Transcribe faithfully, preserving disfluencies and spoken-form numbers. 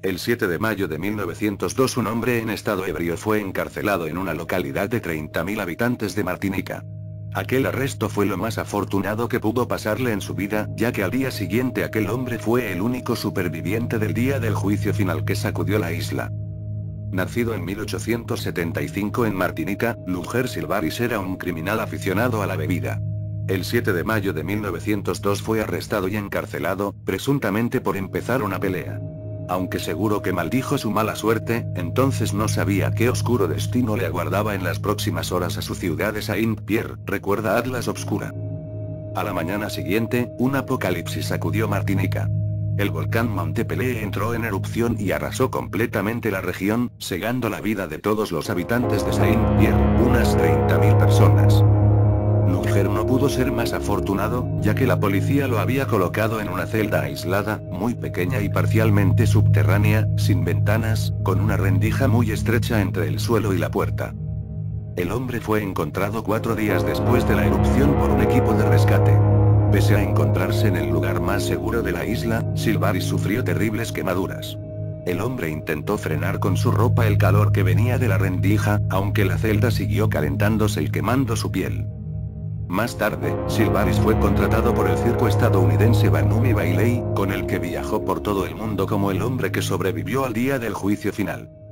El siete de mayo de mil novecientos dos un hombre en estado ebrio fue encarcelado en una localidad de treinta mil habitantes de Martinica. Aquel arresto fue lo más afortunado que pudo pasarle en su vida, ya que al día siguiente aquel hombre fue el único superviviente del día del juicio final que sacudió la isla. Nacido en mil ochocientos setenta y cinco en Martinica, Luger Silvaris era un criminal aficionado a la bebida. El siete de mayo de mil novecientos dos fue arrestado y encarcelado, presuntamente por empezar una pelea. Aunque seguro que maldijo su mala suerte, entonces no sabía qué oscuro destino le aguardaba en las próximas horas a su ciudad de Saint-Pierre, recuerda Atlas Obscura. A la mañana siguiente, un apocalipsis sacudió Martinica. El volcán Monte Pelée entró en erupción y arrasó completamente la región, cegando la vida de todos los habitantes de Saint-Pierre, unas treinta mil personas. Luger no pudo ser más afortunado, ya que la policía lo había colocado en una celda aislada, muy pequeña y parcialmente subterránea, sin ventanas, con una rendija muy estrecha entre el suelo y la puerta. El hombre fue encontrado cuatro días después de la erupción por un equipo de rescate. Pese a encontrarse en el lugar más seguro de la isla, Silvaris sufrió terribles quemaduras. El hombre intentó frenar con su ropa el calor que venía de la rendija, aunque la celda siguió calentándose y quemando su piel. Más tarde, Silvaris fue contratado por el circo estadounidense Banumi Bailey, con el que viajó por todo el mundo como el hombre que sobrevivió al día del juicio final.